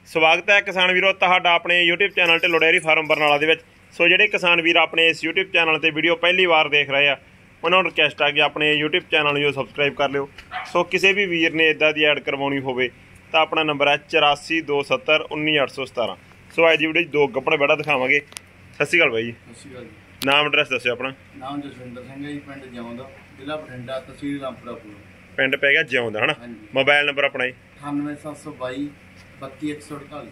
ਸਵਾਗਤ ਹੈ ਕਿਸਾਨ ਵੀਰੋ ਤੁਹਾਡਾ ਆਪਣੇ YouTube channel Dhillon dairy farm Barnala ਦੇ ਵਿੱਚ। ਸੋ ਜਿਹੜੇ ਕਿਸਾਨ ਵੀਰ ਆਪਣੇ ਇਸ YouTube ਚੈਨਲ ਤੇ ਵੀਡੀਓ ਪਹਿਲੀ ਵਾਰ ਦੇਖ ਰਹੇ ਆ ਉਹਨਾਂ ਨੂੰ ਰਿਕਵੈਸਟ ਆ ਕਿ ਆਪਣੇ YouTube ਚੈਨਲ ਨੂੰ ਸਬਸਕ੍ਰਾਈਬ ਕਰ ਲਿਓ। ਸੋ ਕਿਸੇ ਵੀ ਵੀਰ ਨੇ ਇਦਾਂ ਦੀ ਐਡ ਕਰਵਾਉਣੀ ਹੋਵੇ ਤਾਂ ਆਪਣਾ ਨੰਬਰ ਹੈ 8427191817। ਸੋ ਅੱਜ ਦੀ ਵੀਡੀਓ 'ਚ ਦੋ ਗੱਪਣ ਬੈੜਾ ਦਿਖਾਵਾਂਗੇ। ਸਤਿ ਸ਼੍ਰੀ ਅਕਾਲ ਬਾਈ ਜੀ। ਸਤਿ ਸ਼੍ਰੀ ਅਕਾਲ ਜੀ। ਨਾਮ ਐਡਰੈਸ ਦੱਸਿਓ ਆਪਣਾ। ਨਾਮ ਜਸਵਿੰਦਰ ਸਿੰਘ ਹੈ ਜੀ, ਪਿੰਡ ਜਿਉਂਦਾ, ਜ਼ਿਲ੍ਹਾ ਬਠਿੰਡਾ, ਤਹਿਸੀਲ ਰਾਮਪੁਰਾ। ਪਿੰਡ ਪੈ ਗਿਆ ਜਿਉਂਦਾ ਹਨਾ। ਮੋਬਾਈਲ ਨੰਬਰ ਆਪਣਾ ਜੀ 98722 32148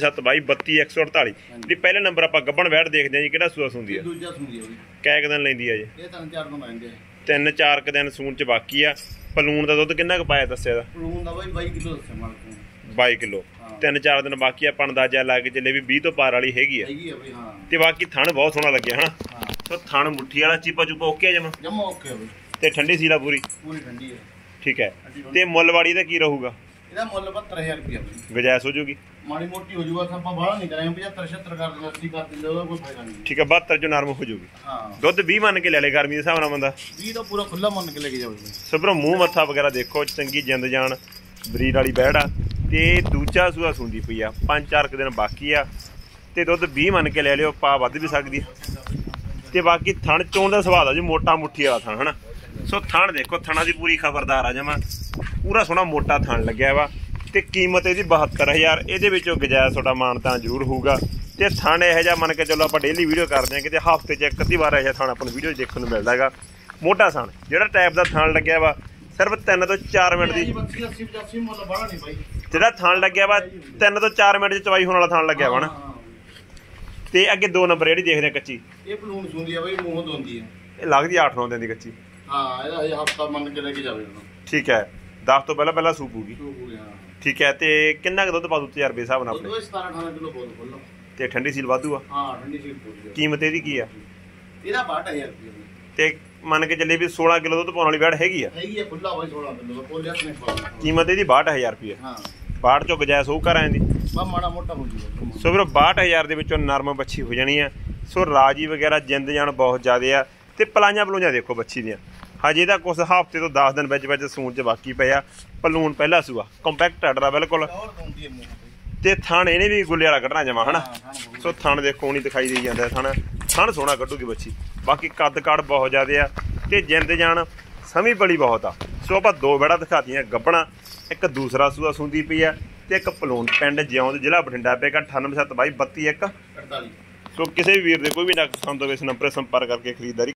98722 32148। ਜੀ ਪਹਿਲੇ ਨੰਬਰ ਆਪਾਂ ਗੱਬਣ ਬੈੜ ਦੇਖਦੇ ਆ ਜੀ, ਕਿਹੜਾ ਸੂਆ ਸੁੰਦੀ ਆ? ਦੂਜਾ ਸੁੰਦੀ ਆ ਜੀ। ਕੈ ਕੁ ਦਿਨ ਲੈਂਦੀ ਆ ਜੀ? ਇਹ 3-4 ਦਿਨ ਲੈਂਦੇ ਆ। 3-4 ਕੁ ਦਿਨ ਸੂਣ ਚ ਬਾਕੀ ਆ। ਪਲੂਣ ਦਾ ਦੁੱਧ ਕਿੰਨਾ ਕੁ ਪਾਇਆ ਦੱਸਿਆ ਦਾ? ਪਲੂਣ ਦਾ ਬਾਈ 22 ਕਿਲੋ ਦੱਸਿਆ ਮਾਲਕ ਨੇ। 22 ਕਿਲੋ। 3-4 ਦਿਨ ਬਾਕੀ ਆਪਾਂ ਅੰਦਾਜ਼ਾ ਲਾ ਕੇ ਚੱਲੇ ਵੀ 20 ਤੋਂ ਪਾਰ ਵਾਲੀ ਹੈਗੀ ਆ ਬਈ। ਹਾਂ ਤੇ ਬਾਕੀ ਥਣ ਬਹੁਤ ਸੋਹਣਾ ਲੱਗਿਆ ਹਨਾ। ਸੋ ਥਣ ਮੁੱਠੀ ਵਾਲਾ ਚੀਪਾ ਚੂਪਾ ਓਕੇ ਜਮਾ ਓਕੇ ਬਈ। ਤੇ ਠੰਡੀ ਸੀਲਾ ਪੂਰੀ ਠੰਡੀ ਹੈ। ਠੀਕ ਹੈ। ਤੇ ਮੁੱਲਵਾੜੀ ਦਾ ਕੀ ਰਹੂਗਾ? ਇਹਦਾ ਮੁੱਲ 72000 ਰੁਪਏ ਬਈ। ਗੁਜਾਇਸ਼ ਹੋ ਜੂਗੀ? ਮਾੜੀ ਮੋਟੀ ਹੋ ਜੂਗਾ, ਆਪਾਂ ਬਾਹਲਾ ਨਹੀਂ ਕਰਾਂਗੇ। 75-76 ਕਰ ਦਿੰਦੇ, 80 ਕਰ ਦਿੰਦੇ, ਉਹਦਾ ਕੋਈ ਫਾਇਦਾ ਨਹੀਂ। ਠੀਕ ਹੈ। 72 ਚ ਨਰਮ ਹੋ ਜੂਗੀ। ਹਾਂ ਦੁੱਧ 20 ਮੰਨ ਕੇ ਲੈ ਲੈ ਗਰਮੀ ਦੇ ਹਿਸਾਬ ਨਾਲ ਬੰਦਾ 20 ਤਾਂ ਪੂਰਾ ਖੁੱਲਾ ਮੰਨ ਕੇ ਲੈ ਕੇ ਜਾਵੇ। ਸਭਰੋਂ ਮੂੰਹ ਮੱਥਾ ਵਗੈਰਾ ਦੇਖੋ, ਚੰਗੀ ਜਿੰਦ ਜਾਨ ਬਰੀਡ ਵਾਲੀ ਬੈੜ ਆ ਤੇ ਦੂਜਾ ਸੂਆ ਸੁੰਦੀ ਪਈ ਆ। 5-4 ਦਿਨ ਬਾਕੀ ਆ ਤੇ ਦੁੱਧ 20 ਮੰਨ ਕੇ ਲੈ ਲਿਓ, ਪਾ ਵੱਧ ਵੀ ਸਕਦੀ ਤੇ ਬਾਕੀ ਥਣ ਚੋਣ ਦਾ ਸਵਾਦ ਆ ਜੀ, ਮੋਟਾ ਮੁੱਠੀ ਵਾਲਾ ਥਣ ਹਨਾ। ਸੋ ਥਣ ਦੇਖੋ, ਥਣਾ ਦੀ ਪੂਰੀ ਖਬਰਦਾਰ ਆ ਜਮਾ, ਪੂਰਾ ਸੋਹਣਾ ਮੋਟਾ ਥਣ ਲੱਗਿਆ ਵਾ ਤੇ ਕੀਮਤ ਇਹਦੀ 72000। ਇਹਦੇ ਵਿੱਚੋਂ ਗੁਜਾਇਸ਼ ਤੁਹਾਡਾ ਮਾਨਤਾਨ ਜ਼ਰੂਰ ਹੋਊਗਾ। ਤੇ ਥਣ ਇਹੋ ਜਿਹਾ ਮੰਨ ਕੇ ਚਲੋ ਆਪਾਂ ਡੇਲੀ ਵੀਡੀਓ ਕਰਦੇ ਹਾਂ, ਕਿਤੇ ਹਫ਼ਤੇ 'ਚ ਇੱਕ ਅੱਧੀ ਵਾਰ ਇਹੋ ਜਿਹਾ ਥਣ ਆਪਾਂ ਨੂੰ ਵੀਡੀਓ 'ਚ ਦੇਖਣ ਨੂੰ ਮਿਲਦਾ ਹੈਗਾ। ਮੋਟਾ ਥਣ ਜਿਹੜਾ ਟਾਈਪ ਦਾ ਥਣ ਲੱਗਿਆ ਵਾ, ਸਿਰਫ 3 ਤੋਂ 4 ਮਿੰਟ ਦੀ ਜਿਹੜਾ ਥਣ ਲੱਗਿਆ ਵਾ, 3 ਤੋਂ 4 ਮਿੰਟ 'ਚ ਚਵਾਈ ਹੋਣ ਵਾਲਾ ਥਣ ਲੱਗਿਆ ਵਾ ਨਾ। ਤੇ ਅੱਗੇ 2 ਨੰਬਰ ਜਿਹੜੀ ਦੇਖਦੇ ਕੱਚੀ, ਇਹ ਪਲੂਣ ਸੁੰਦੀ ਆ ਬਈ, ਮੂੰਹ ਦੋਂਦੀ ਆ। ਇਹ ਲੱਗਦੀ 8-9 ਦਿਨ ਦੀ ਕੱਚੀ। ਹਾਂ ਇਹਦਾ ਹਫ਼ਤਾ ਮੰਨ ਕੇ ਲੈ ਕੇ ਜਾਵੇ। ਠੀਕ ਹੈ। 10 ਤੋਂ ਪਹਿਲਾਂ ਸੂਪੂਗੀ। ਠੀਕ ਹੈ। ਤੇ ਕਿੰਨਾ ਕੁ ਦੁੱਧ ਪਾ ਦੂ ਤਜਰਬੇ ਹਿਸਾਬ ਨਾਲ ਆਪਣੇ? 17-18 ਕਿਲੋ ਬੋਲ ਖੋਲੋ। ਤੇ ਠੰਡੀ ਸੀਲ ਵਾਧੂ ਆ? ਹਾਂ ਠੰਡੀ ਸੀਲ ਪੂਰੀ। ਕੀਮਤ ਇਹਦੀ ਕੀ ਆ? ਇਹਦਾ 62000 ਰੁਪਏ। ਤੇ ਮੰਨ ਕੇ ਚੱਲੇ ਵੀ 16 ਕਿਲੋ ਦੁੱਧ ਪਾਉਣ ਵਾਲੀ ਬੈੜ ਹੈਗੀ ਆ? ਹੈਗੀ ਆ, ਖੁੱਲਾ ਬਾਈ 16 ਕਿਲੋ ਕੋਲੇ ਆਪਣੇ ਪਾਉ। ਕੀਮਤ ਇਹਦੀ 62000 ਰੁਪਏ। ਹਾਂ 62 ਚੋਂ ਗੁਜਾਇਸ਼ ਹੋਊ ਘਰਾਂ ਦੀ? ਬਾ ਮਾੜਾ ਮੋਟਾ ਹੋ ਜੂਗਾ। ਸੋ ਵੀਰੋ 62000 ਦੇ ਵਿੱਚੋਂ ਨਰਮ ਬੱਚੀ ਹੋ ਜਾਣੀ ਆ। ਸੋ ਰਾਜੀ ਵਗੈਰਾ ਜਿੰਦ ਜਾਨ ਬਹੁਤ ਜ਼ਿਆਦੇ ਆ ਤੇ ਪਲਾਈਆਂ ਪਲੂਈਆਂ ਦੇਖੋ ਬੱਚੀ ਦੀਆਂ। ਹਜੇ ਤਾਂ ਕੁਛ ਹਫ਼ਤੇ ਤੋਂ 10 ਦਿਨ ਵਿੱਚ ਸੂਣ ਚ ਬਾਕੀ ਪਿਆ। ਪਲੂਣ ਪਹਿਲਾ ਸੂਆ, ਕੰਪੈਕਟ ਆਰਡਰ ਆ ਬਿਲਕੁਲ। ਤੇ ਥਣ ਇਹਨੇ ਵੀ ਗੁੱਲੇ ਵਾਲਾ ਕੱਢਣਾ ਜਮਾ ਹਨਾ। ਸੋ ਥਣ ਦੇਖੋ ਨਹੀਂ ਦਿਖਾਈ ਦੇਈ ਜਾਂਦਾ, ਥਣ ਸੋਹਣਾ ਕੱਢੂਗੀ ਬੱਚੀ। ਬਾਕੀ ਕੱਦ ਕਾੜ ਬਹੁਤ ਜ਼ਿਆਦੇ ਆ ਤੇ ਜਿੰਦ ਜਾਨ ਸਮੀ ਬੜੀ ਬਹੁਤ ਆ। ਸੋ ਆਪਾਂ 2 ਬੈੜਾ ਦਿਖਾਤੀਆਂ ਗੱਬਣਾ, ਇੱਕ ਦੂਸਰਾ ਸੂਆ ਸੁੰਦੀ ਪਈ ਆ ਤੇ ਇੱਕ ਪਲੂਣ। ਪਿੰਡ ਜਿਉਂਦ, ਜ਼ਿਲ੍ਹਾ ਬਠਿੰਡਾ, ਪੇਗਾ 98722 32148। ਸੋ ਕਿਸੇ ਵੀ ਵੀਰ ਦੇ ਕੋਈ ਵੀ ਨਾ ਪਸੰਦ ਹੋਵੇ ਇਸ ਨੰਬਰ 'ਤੇ ਸੰਪਰਕ ਕਰਕੇ ਖਰੀਦਦਾਰੀ